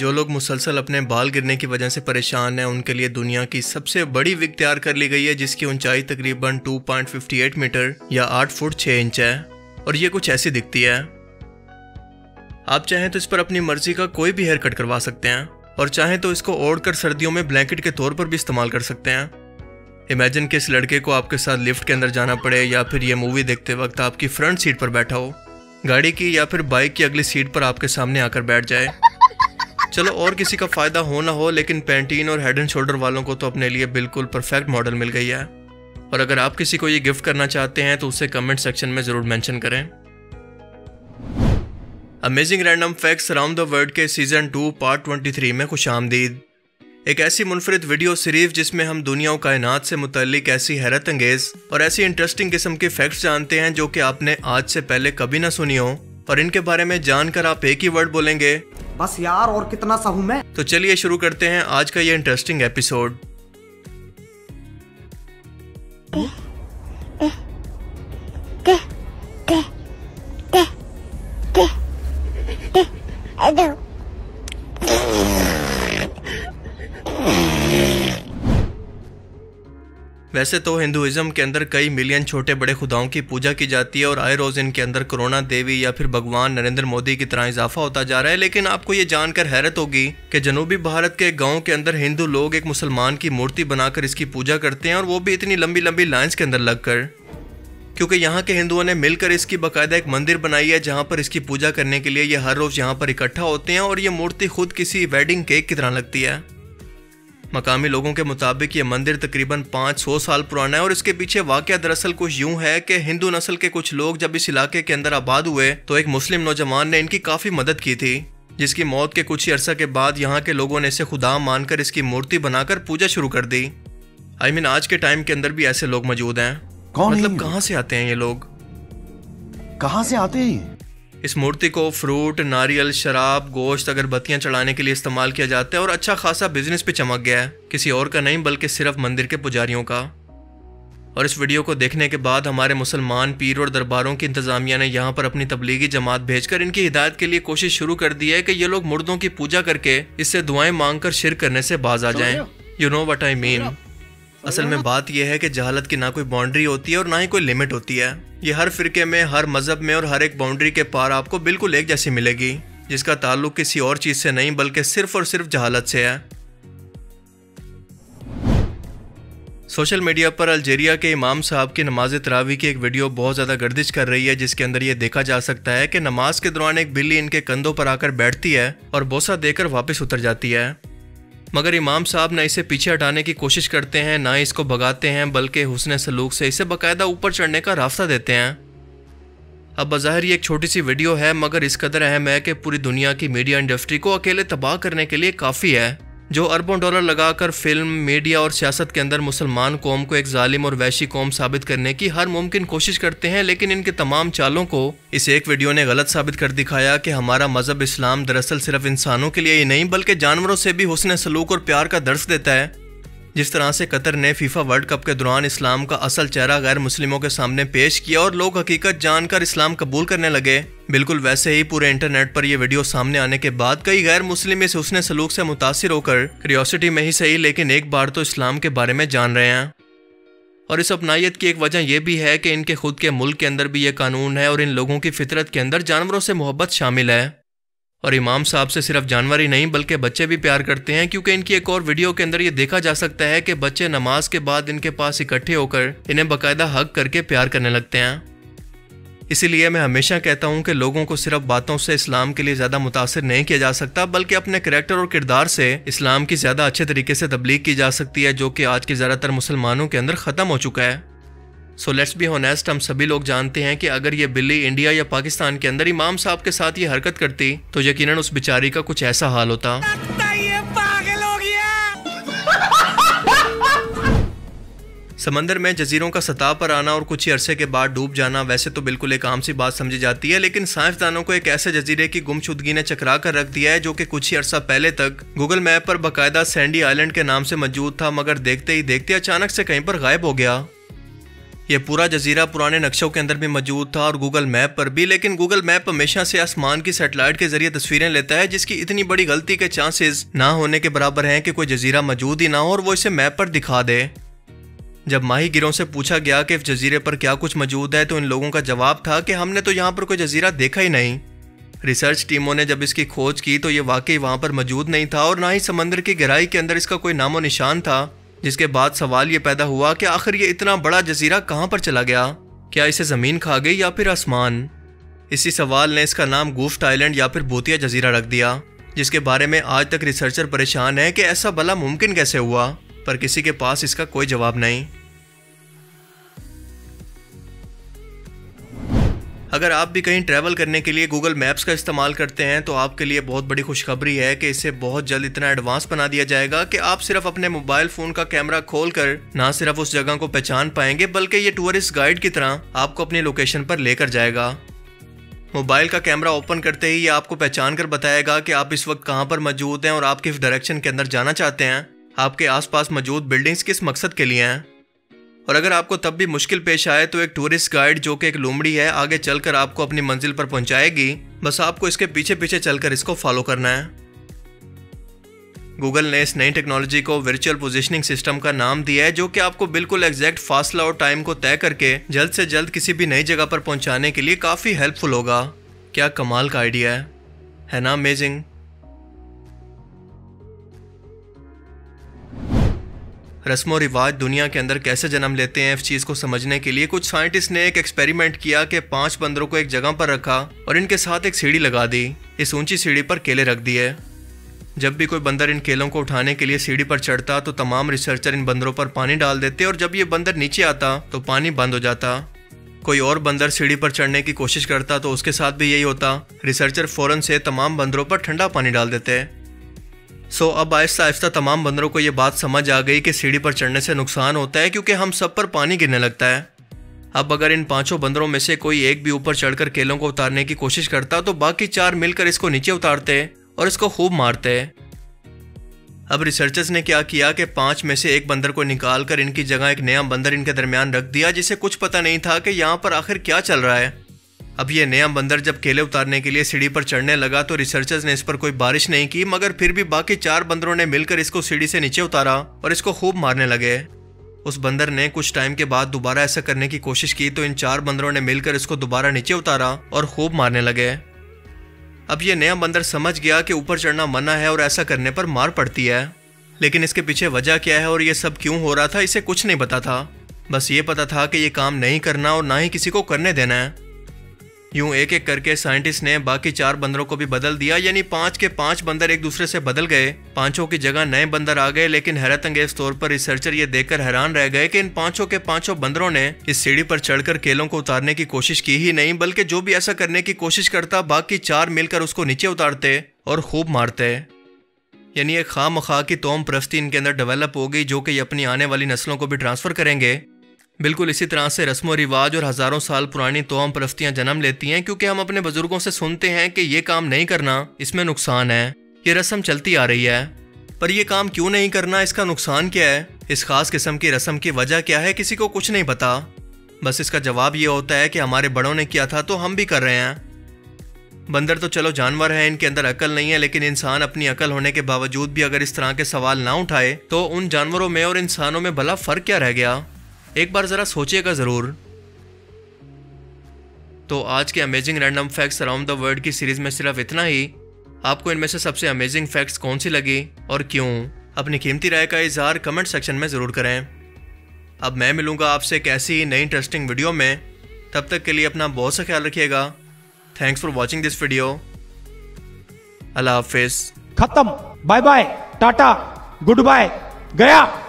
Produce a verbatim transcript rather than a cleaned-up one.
जो लोग मुसलसल अपने बाल गिरने की वजह से परेशान हैं, उनके लिए दुनिया की सबसे बड़ी विग तैयार कर ली गई है, जिसकी ऊंचाई तकरीबन दो पॉइंट पाँच आठ मीटर या आठ फुट छह इंच है और ये कुछ ऐसी दिखती है। आप चाहें तो इस पर अपनी मर्जी का कोई भी हेयर कट करवा सकते हैं और चाहें तो इसको ओढ़कर सर्दियों में ब्लैंकेट के तौर पर भी इस्तेमाल कर सकते हैं। इमेजिन कि इस लड़के को आपके साथ लिफ्ट के अंदर जाना पड़े या फिर ये मूवी देखते वक्त आपकी फ्रंट सीट पर बैठा हो, गाड़ी की या फिर बाइक की अगली सीट पर आपके सामने आकर बैठ जाए। चलो और किसी का फायदा हो ना हो, लेकिन पैंटीन और हेड एंड शोल्डर वालों को तो अपने लिए बिल्कुल परफेक्ट मॉडल मिल गई है। और अगर आप किसी को ये गिफ्ट करना चाहते हैं तो उसे कमेंट सेक्शन में जरूर मेंशन करें। Amazing random facts around the world के सीजन टू पार्ट तेईस में खुशामदीद। एक ऐसी मुनफरिद वीडियो सीरीज जिसमें हम दुनिया और कायनात से मुतल्लिक ऐसी हैरत अंगेज और ऐसी इंटरेस्टिंग किस्म के फैक्ट्स जानते हैं जो कि आपने आज से पहले कभी ना सुनी हो, और इनके बारे में जानकर आप एक ही वर्ड बोलेंगे, बस यार और कितना सा हूं मैं। तो चलिए शुरू करते हैं आज का ये इंटरेस्टिंग एपिसोड। वैसे तो हिंदुइज्म के अंदर कई मिलियन छोटे बड़े खुदाओं की पूजा की जाती है और आए रोज इनके अंदर कोरोना देवी या फिर भगवान नरेंद्र मोदी की तरह इजाफा होता जा रहा है। लेकिन आपको ये जानकर हैरत होगी कि जनूबी भारत के गांव के अंदर हिंदू लोग एक मुसलमान की मूर्ति बनाकर इसकी पूजा करते हैं, और वो भी इतनी लंबी लंबी लाइन्स के अंदर लगकर, क्योंकि यहाँ के हिंदुओं ने मिलकर इसकी बाकायदा एक मंदिर बनाई है जहाँ पर इसकी पूजा करने के लिए ये हर रोज यहाँ पर इकट्ठा होते हैं। और ये मूर्ति खुद किसी वेडिंग केक की तरह लगती है। मकामी लोगों के मुताबिक ये मंदिर तकरीबन पाँच सौ साल पुराना है और इसके पीछे वाकया दरअसल कुछ यूं है कि हिंदू नस्ल के कुछ लोग जब इस इलाके के अंदर आबाद हुए तो एक मुस्लिम नौजवान ने इनकी काफ़ी मदद की थी, जिसकी मौत के कुछ ही अरसा के बाद यहाँ के लोगों ने इसे खुदा मानकर इसकी मूर्ति बनाकर पूजा शुरू कर दी। आई मीन आज के टाइम के अंदर भी ऐसे लोग मौजूद हैं। कौन मतलब कहाँ से आते हैं ये लोग, कहाँ से आते हैं? इस मूर्ति को फ्रूट, नारियल, शराब, गोश्त, अगरबत्तियां चढ़ाने के लिए इस्तेमाल किया जाता है और अच्छा खासा बिजनेस पे चमक गया है, किसी और का नहीं बल्कि सिर्फ मंदिर के पुजारियों का। और इस वीडियो को देखने के बाद हमारे मुसलमान पीर और दरबारों की इंतजामिया ने यहाँ पर अपनी तबलीगी जमात भेजकर इनकी हिदायत के लिए कोशिश शुरू कर दी है कि ये लोग मुर्दों की पूजा करके इससे दुआएं मांगकर शिरक करने से बाज आ जाएं। You know what I mean. असल में बात यह है कि जहालत की ना कोई बाउंड्री होती है और ना ही कोई लिमिट होती है। ये हर फिरके में, हर मजहब में और हर एक बाउंड्री के पार आपको बिल्कुल एक जैसी मिलेगी, जिसका ताल्लुक किसी और चीज से नहीं बल्कि सिर्फ और सिर्फ जहालत से है। सोशल मीडिया पर अल्जीरिया के इमाम साहब की नमाज तरावी की एक वीडियो बहुत ज़्यादा गर्दिश कर रही है, जिसके अंदर ये देखा जा सकता है कि नमाज के दौरान एक बिल्ली इनके कंधों पर आकर बैठती है और बोसा देकर वापस उतर जाती है, मगर इमाम साहब न इसे पीछे हटाने की कोशिश करते हैं, ना ही इसको भगाते हैं, बल्कि हुस्न सलूक से इसे बाकायदा ऊपर चढ़ने का रास्ता देते हैं। अब बज़ाहिर ये एक छोटी सी वीडियो है, मगर इस कदर अहम है कि पूरी दुनिया की मीडिया इंडस्ट्री को अकेले तबाह करने के लिए काफ़ी है, जो अरबों डॉलर लगाकर फिल्म, मीडिया और सियासत के अंदर मुसलमान कौम को एक जालिम और वैशी कौम साबित करने की हर मुमकिन कोशिश करते हैं। लेकिन इनके तमाम चालों को इस एक वीडियो ने गलत साबित कर दिखाया कि हमारा मजहब इस्लाम दरअसल सिर्फ इंसानों के लिए ही नहीं बल्कि जानवरों से भी हुस्न सलूक और प्यार का दर्स देता है। जिस तरह से कतर ने फीफा वर्ल्ड कप के दौरान इस्लाम का असल चेहरा गैर मुस्लिमों के सामने पेश किया और लोग हकीकत जानकर इस्लाम कबूल करने लगे, बिल्कुल वैसे ही पूरे इंटरनेट पर यह वीडियो सामने आने के बाद कई गैर मुस्लिम इस हुस्न सलूक से मुतासिर होकर क्यूरियोसिटी में ही सही लेकिन एक बार तो इस्लाम के बारे में जान रहे हैं। और इस अपनायत की एक वजह यह भी है कि इनके खुद के मुल्क के अंदर भी ये कानून है और इन लोगों की फितरत के अंदर जानवरों से मोहब्बत शामिल है। और इमाम साहब से सिर्फ जानवर ही नहीं बल्कि बच्चे भी प्यार करते हैं, क्योंकि इनकी एक और वीडियो के अंदर ये देखा जा सकता है कि बच्चे नमाज के बाद इनके पास इकट्ठे होकर इन्हें बाकायदा हग करके प्यार करने लगते हैं। इसीलिए मैं हमेशा कहता हूँ कि लोगों को सिर्फ बातों से इस्लाम के लिए ज़्यादा मुतासिर नहीं किया जा सकता, बल्कि अपने करैक्टर और किरदार से इस्लाम की ज़्यादा अच्छे तरीके से तबलीग की जा सकती है, जो कि आज के ज़्यादातर मुसलमानों के अंदर ख़त्म हो चुका है। सो लेट्स बी ऑनेस्ट, हम सभी लोग जानते हैं कि अगर ये बिल्ली इंडिया या पाकिस्तान के अंदर इमाम साहब के साथ ये हरकत करती तो यकीनन उस बेचारी का कुछ ऐसा हाल होता। ये पागल हो गया। समंदर में जजीरों का सतह पर आना और कुछ ही अरसे के बाद डूब जाना वैसे तो बिल्कुल एक आम सी बात समझी जाती है, लेकिन साइंसदानों को एक ऐसे जजीरे की गुमशुदगी ने चकरा कर रख दिया है जो कि कुछ ही अरसा पहले तक गूगल मैप पर बाकायदा सैंडी आइलैंड के नाम से मौजूद था, मगर देखते ही देखते अचानक से कहीं पर गायब हो गया। ये पूरा जजीरा पुराने नक्शों के अंदर भी मौजूद था और गूगल मैप पर भी, लेकिन गूगल मैप हमेशा से आसमान की सैटेलाइट के जरिए तस्वीरें लेता है जिसकी इतनी बड़ी गलती के चांसेस ना होने के बराबर हैं कि कोई जजीरा मौजूद ही ना हो और वो इसे मैप पर दिखा दे। जब माहीगिरों से पूछा गया कि इस जजीरे पर क्या कुछ मौजूद है तो इन लोगों का जवाब था कि हमने तो यहाँ पर कोई जजीरा देखा ही नहीं। रिसर्च टीमों ने जब इसकी खोज की तो ये वाकई वहाँ पर मौजूद नहीं था और ना ही समंदर की गहराई के अंदर इसका कोई नामो निशान था, जिसके बाद सवाल ये पैदा हुआ कि आखिर ये इतना बड़ा जजीरा कहाँ पर चला गया, क्या इसे ज़मीन खा गई या फिर आसमान। इसी सवाल ने इसका नाम गुफ्ट आइलैंड या फिर भूतिया जजीरा रख दिया, जिसके बारे में आज तक रिसर्चर परेशान है कि ऐसा भला मुमकिन कैसे हुआ, पर किसी के पास इसका कोई जवाब नहीं। अगर आप भी कहीं ट्रैवल करने के लिए गूगल मैप्स का इस्तेमाल करते हैं तो आपके लिए बहुत बड़ी खुशखबरी है कि इसे बहुत जल्द इतना एडवांस बना दिया जाएगा कि आप सिर्फ अपने मोबाइल फ़ोन का कैमरा खोलकर ना सिर्फ उस जगह को पहचान पाएंगे बल्कि ये टूरिस्ट गाइड की तरह आपको अपनी लोकेशन पर लेकर जाएगा। मोबाइल का कैमरा ओपन करते ही ये आपको पहचान कर बताएगा कि आप इस वक्त कहाँ पर मौजूद हैं और आप किस डायरेक्शन के अंदर जाना चाहते हैं, आपके आसपास मौजूद बिल्डिंग्स किस मकसद के लिए हैं। और अगर आपको तब भी मुश्किल पेश आए तो एक टूरिस्ट गाइड जो कि एक लोमड़ी है आगे चलकर आपको अपनी मंजिल पर पहुंचाएगी, बस आपको इसके पीछे पीछे चलकर इसको फॉलो करना है। गूगल ने इस नई टेक्नोलॉजी को वर्चुअल पोजीशनिंग सिस्टम का नाम दिया है, जो कि आपको बिल्कुल एग्जैक्ट फासला और टाइम को तय करके जल्द से जल्द किसी भी नई जगह पर पहुंचाने के लिए काफ़ी हेल्पफुल होगा। क्या कमाल का आइडिया है, है ना अमेजिंग। रस्मो रिवाज दुनिया के अंदर कैसे जन्म लेते हैं, इस चीज़ को समझने के लिए कुछ साइंटिस्ट ने एक एक्सपेरिमेंट किया कि पांच बंदरों को एक जगह पर रखा और इनके साथ एक सीढ़ी लगा दी। इस ऊंची सीढ़ी पर केले रख दिए। जब भी कोई बंदर इन केलों को उठाने के लिए सीढ़ी पर चढ़ता तो तमाम रिसर्चर इन बंदरों पर पानी डाल देते और जब ये बंदर नीचे आता तो पानी बंद हो जाता। कोई और बंदर सीढ़ी पर चढ़ने की कोशिश करता तो उसके साथ भी यही होता। रिसर्चर फौरन से तमाम बंदरों पर ठंडा पानी डाल देते। सो so, अब आहिस्ता आहिस्ता तमाम बंदरों को ये बात समझ आ गई कि सीढ़ी पर चढ़ने से नुकसान होता है क्योंकि हम सब पर पानी गिरने लगता है। अब अगर इन पांचों बंदरों में से कोई एक भी ऊपर चढ़कर केलों को उतारने की कोशिश करता तो बाकी चार मिलकर इसको नीचे उतारते और इसको खूब मारते। अब रिसर्चर्स ने क्या किया कि पांच में से एक बंदर को निकाल कर इनकी जगह एक नया बंदर इनके दरमियान रख दिया, जिसे कुछ पता नहीं था कि यहाँ पर आखिर क्या चल रहा है। अब ये नया बंदर जब केले उतारने के लिए सीढ़ी पर चढ़ने लगा तो रिसर्चर्स ने इस पर कोई बारिश नहीं की, मगर फिर भी बाकी चार बंदरों ने मिलकर इसको सीढ़ी से नीचे उतारा और इसको खूब मारने लगे। उस बंदर ने कुछ टाइम के बाद दोबारा ऐसा करने की कोशिश की तो इन चार बंदरों ने मिलकर इसको दोबारा नीचे उतारा और खूब मारने लगे। अब ये नया बंदर समझ गया कि ऊपर चढ़ना मना है और ऐसा करने पर मार पड़ती है, लेकिन इसके पीछे वजह क्या है और ये सब क्यों हो रहा था इसे कुछ नहीं पता था। बस ये पता था कि ये काम नहीं करना और ना ही किसी को करने देना है। यूं एक एक करके साइंटिस्ट ने बाकी चार बंदरों को भी बदल दिया, यानी पांच के पांच बंदर एक दूसरे से बदल गए। पांचों की जगह नए बंदर आ गए, लेकिन हैरत अंगेज तौर पर रिसर्चर ये देखकर हैरान रह गए कि इन पांचों के पांचों बंदरों ने इस सीढ़ी पर चढ़कर केलों को उतारने की कोशिश की ही नहीं, बल्कि जो भी ऐसा करने की कोशिश करता बाकी चार मिलकर उसको नीचे उतारते और खूब मारते। यानी एक खामखा की तौम परस्ती इनके अंदर डेवलप हो गई, जो कि अपनी आने वाली नस्लों को भी ट्रांसफर करेंगे। बिल्कुल इसी तरह से रस्म रिवाज और हज़ारों साल पुरानी तौम परस्तियाँ जन्म लेती हैं, क्योंकि हम अपने बुजुर्गों से सुनते हैं कि ये काम नहीं करना, इसमें नुकसान है। ये रस्म चलती आ रही है, पर यह काम क्यों नहीं करना, इसका नुकसान क्या है, इस खास किस्म की रस्म की वजह क्या है, किसी को कुछ नहीं पता। बस इसका जवाब ये होता है कि हमारे बड़ों ने किया था तो हम भी कर रहे हैं। बंदर तो चलो जानवर है, इनके अंदर अकल नहीं है, लेकिन इंसान अपनी अकल होने के बावजूद भी अगर इस तरह के सवाल ना उठाए तो उन जानवरों में और इंसानों में भला फर्क क्या रह गया। एक बार जरा सोचिएगा जरूर। तो आज के amazing random facts around the world की सीरीज में सिर्फ इतना ही। आपको इनमें से सबसे अमेजिंग फैक्ट्स कौन सी लगी और क्यों, अपनी कीमती राय का इजहार कमेंट सेक्शन में ज़रूर करें। अब मैं मिलूंगा आपसे एक ऐसी ही नई इंटरेस्टिंग वीडियो में। तब तक के लिए अपना बहुत सा ख्याल रखिएगा। Thanks for watching this video. अल्लाह हाफिज़। खत्म। Bye bye, tata, good bye, गया।